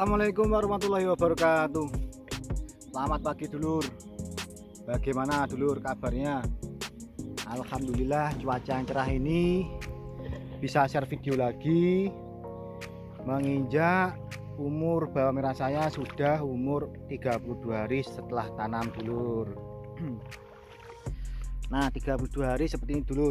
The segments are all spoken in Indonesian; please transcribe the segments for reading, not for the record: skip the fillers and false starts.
Assalamualaikum warahmatullahi wabarakatuh. Selamat pagi dulur. Bagaimana dulur kabarnya? Alhamdulillah cuaca yang cerah ini bisa share video lagi. Menginjak umur bawang merah saya sudah umur 32 hari setelah tanam dulur. Nah 32 hari seperti ini dulur,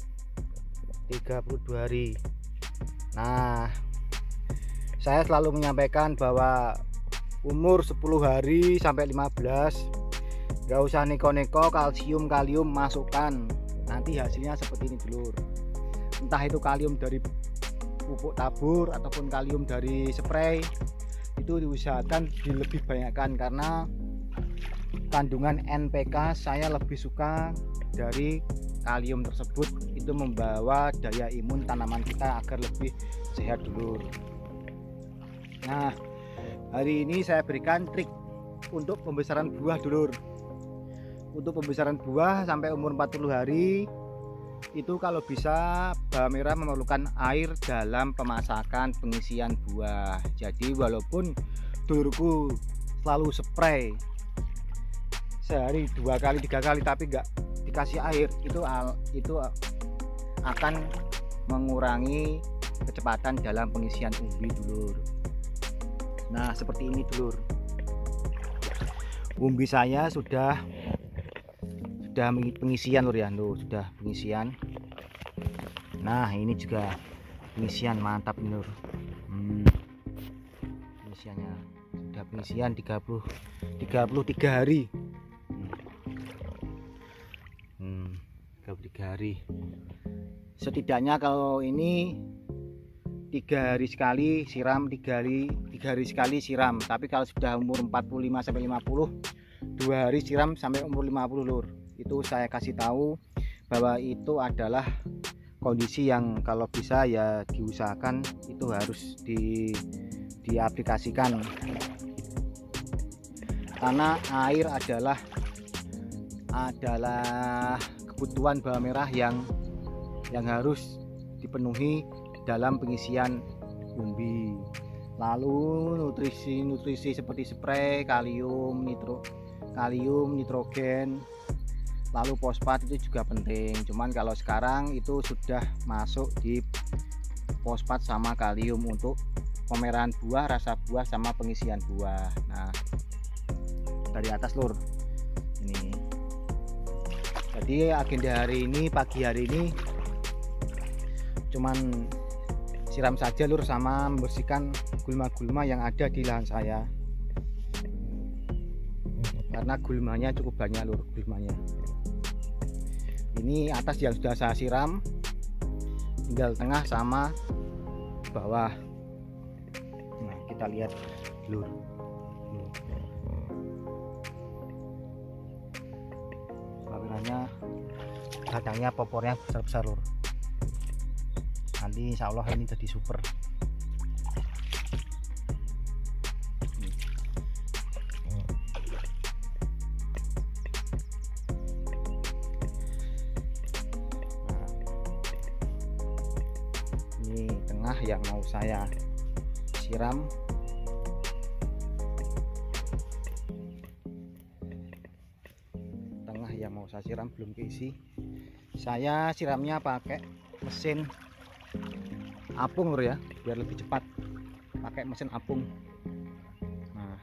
32 hari. Nah saya selalu menyampaikan bahwa umur 10 hari sampai 15 gak usah neko-neko kalsium kalium masukkan, nanti hasilnya seperti ini dulur. Entah itu kalium dari pupuk tabur ataupun kalium dari spray, itu diusahakan lebih banyakkan karena kandungan NPK saya lebih suka dari kalium tersebut. Itu membawa daya imun tanaman kita agar lebih sehat dulur. Nah hari ini saya berikan trik untuk pembesaran buah dulur. Untuk pembesaran buah sampai umur 40 hari itu kalau bisa bawang merah memerlukan air dalam pemasakan pengisian buah. Jadi walaupun dulurku selalu spray sehari 2 kali 3 kali tapi enggak dikasih air, itu akan mengurangi kecepatan dalam pengisian umbi dulur. Nah seperti ini dulur, umbi saya sudah pengisian lur ya, sudah pengisian. Nah ini juga pengisian, mantap lur. Pengisiannya sudah pengisian 33 hari. 33 hari. Setidaknya kalau ini 3 hari sekali siram, 3 hari sekali siram. Tapi kalau sudah umur 45 sampai 50, 2 hari siram sampai umur 50 lur. Itu saya kasih tahu bahwa itu adalah kondisi yang kalau bisa ya diusahakan itu harus diaplikasikan. Karena air adalah kebutuhan bawang merah yang harus dipenuhi dalam pengisian umbi. Lalu nutrisi seperti spray kalium, nitrogen, lalu fosfat itu juga penting. Cuman kalau sekarang itu sudah masuk di fosfat sama kalium untuk pemerahan buah, rasa buah sama pengisian buah. Nah dari atas lur ini. Jadi agenda hari ini, pagi hari ini cuman siram saja lur, sama membersihkan gulma-gulma yang ada di lahan saya. Karena gulmanya cukup banyak lur, gulmanya. Ini atas yang sudah saya siram, tinggal tengah sama bawah. Nah kita lihat lur. Kameranya batangnya popornya besar-besar lur. Nanti insya Allah ini jadi super. Nah, ini tengah yang mau saya siram. Tengah yang mau saya siram belum keisi. Saya siramnya pakai mesin apung lur ya, biar lebih cepat pakai mesin apung. Nah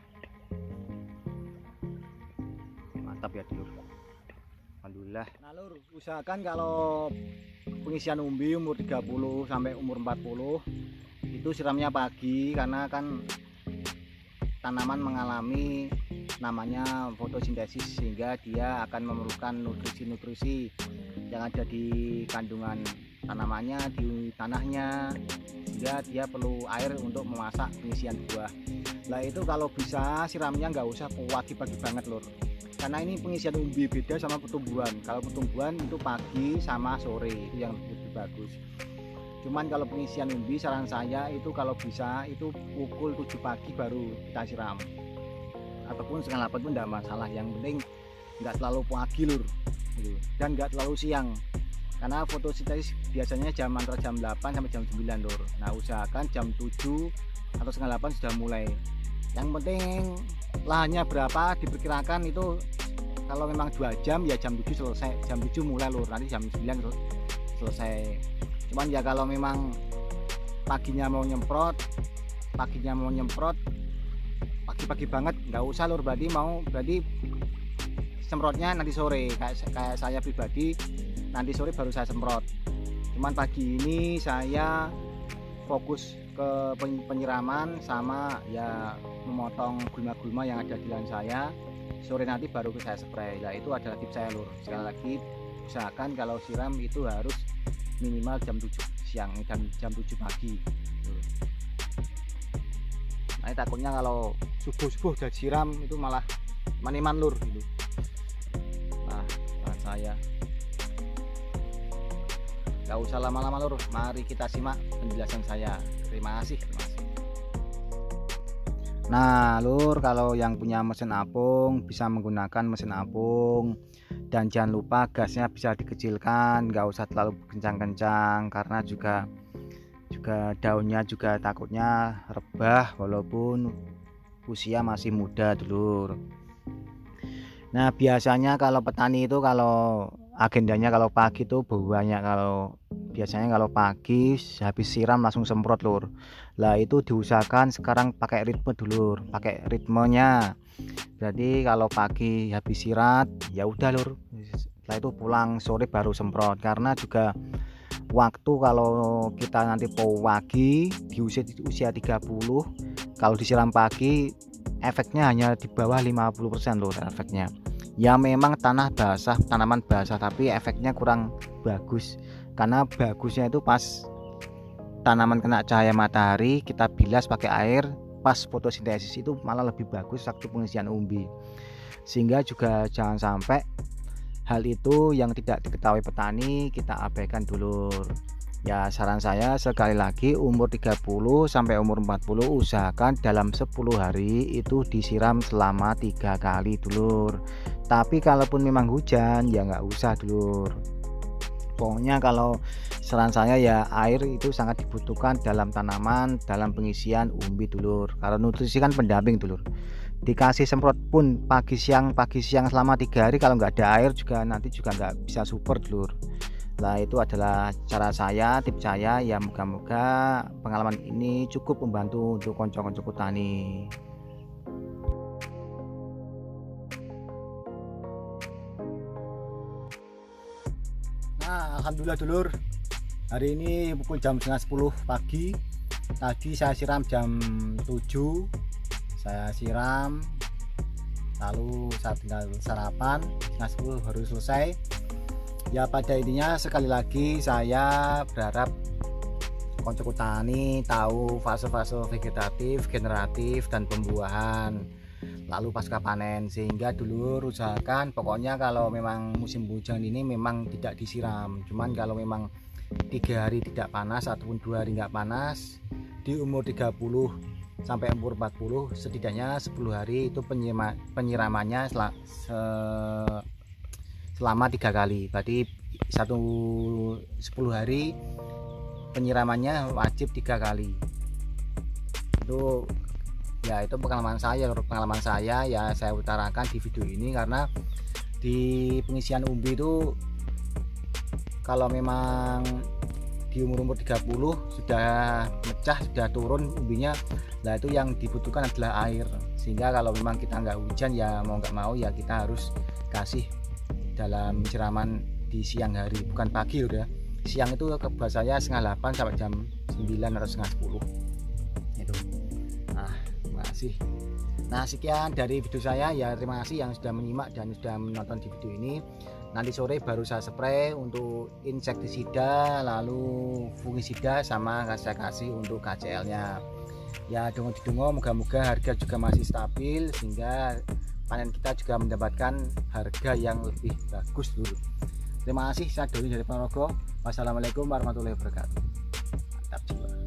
mantap ya dulur, alhamdulillah. Nah lur, usahakan kalau pengisian umbi umur 30 sampai umur 40 itu siramnya pagi, karena kan tanaman mengalami namanya fotosintesis, sehingga dia akan memerlukan nutrisi-nutrisi yang ada di kandungan tanamannya, di tanahnya, sehingga dia perlu air untuk memasak pengisian buah. Nah itu kalau bisa siramnya nggak usah pagi-pagi banget lur, karena ini pengisian umbi beda sama pertumbuhan. Kalau pertumbuhan itu pagi sama sore, itu yang lebih bagus. Cuman kalau pengisian umbi saran saya itu kalau bisa itu pukul 7 pagi baru kita siram, ataupun setengah 8 pun tidak masalah. Yang penting nggak terlalu pagi lur, dan nggak terlalu siang, karena fotosintesis biasanya antara jam 8 sampai jam 9 lur. Nah usahakan jam 7 atau setengah 8 sudah mulai. Yang penting lahannya berapa diperkirakan itu, kalau memang 2 jam ya jam 7 selesai, jam 7 mulai lur, nanti jam 9 selesai. Cuman ya kalau memang paginya mau nyemprot pagi-pagi banget nggak usah lur, berarti semprotnya nanti sore, kayak saya pribadi nanti sore baru saya semprot. Cuman pagi ini saya fokus ke penyiraman sama ya memotong gulma-gulma yang ada di lahan saya. Sore nanti baru saya spray. Nah itu adalah tips saya lur. Sekali lagi usahakan kalau siram itu harus minimal jam 7 siang dan jam 7 pagi. Nah takutnya kalau subuh udah siram itu malah maniman lur gitu. Nah saya nggak usah lama-lama lur, mari kita simak penjelasan saya. Terima kasih. Nah lur, kalau yang punya mesin apung bisa menggunakan mesin apung, dan jangan lupa gasnya bisa dikecilkan, nggak usah terlalu kencang-kencang karena juga daunnya juga takutnya rebah walaupun usia masih muda dulur. Nah biasanya kalau petani itu kalau agendanya kalau pagi itu banyak, biasanya kalau pagi habis siram langsung semprot lur. Lah itu diusahakan sekarang pakai ritme dulur, pakai ritmenya. Jadi kalau pagi habis sirat ya udah lur, setelah itu pulang sore baru semprot, karena juga waktu kalau kita nanti pagi di usia 30 kalau disiram pagi efeknya hanya di bawah 50% lur efeknya. Ya memang tanaman basah tapi efeknya kurang bagus, karena bagusnya itu pas tanaman kena cahaya matahari kita bilas pakai air pas fotosintesis, itu malah lebih bagus waktu pengisian umbi. Sehingga juga jangan sampai hal itu yang tidak diketahui petani kita abaikan dulur. Ya saran saya sekali lagi, umur 30 sampai umur 40 usahakan dalam 10 hari itu disiram selama 3 kali dulur. Tapi kalaupun memang hujan ya nggak usah dulur. Pokoknya kalau saran saya ya air itu sangat dibutuhkan dalam tanaman, dalam pengisian umbi dulur. Kalau nutrisi kan pendamping dulur. Dikasih semprot pun pagi siang selama 3 hari, kalau nggak ada air juga nanti juga nggak bisa super dulur. Nah itu adalah cara saya, tips saya ya, moga-moga pengalaman ini cukup membantu untuk konco-konco tani. Nah alhamdulillah dulur, hari ini pukul jam setengah 10 pagi. Tadi saya siram jam 7, saya siram, lalu saya tinggal sarapan, setengah 10 baru selesai. Ya pada intinya sekali lagi saya berharap konco tani tahu fase-fase vegetatif, generatif, dan pembuahan, lalu pasca panen, sehingga dulur usahakan pokoknya kalau memang musim hujan ini memang tidak disiram. Cuman kalau memang 3 hari tidak panas ataupun 2 hari nggak panas, di umur 30 sampai umur 40 setidaknya 10 hari itu penyiramannya selama 3 kali. Berarti 10 hari penyiramannya wajib 3 kali. Itu ya itu pengalaman saya ya saya utarakan di video ini, karena di pengisian umbi itu kalau memang di umur 30 sudah mecah, sudah turun umbinya, nah itu yang dibutuhkan adalah air. Sehingga kalau memang kita nggak hujan ya mau nggak mau ya kita harus kasih dalam siraman di siang hari, bukan pagi udah. Siang itu buat saya setengah 8 sampai jam 9 atau setengah 10 itu. Nah terima kasih. Nah sekian dari video saya ya, terima kasih yang sudah menyimak dan sudah menonton di video ini. Nanti sore baru saya spray untuk insektisida, lalu fungisida, sama saya kasih untuk KCL nya. Ya dongo-dongo moga-moga harga juga masih stabil sehingga panen kita juga mendapatkan harga yang lebih bagus dulu. Terima kasih, saya Doni dari Ponorogo. Wassalamualaikum warahmatullahi wabarakatuh. Mantap jiwa.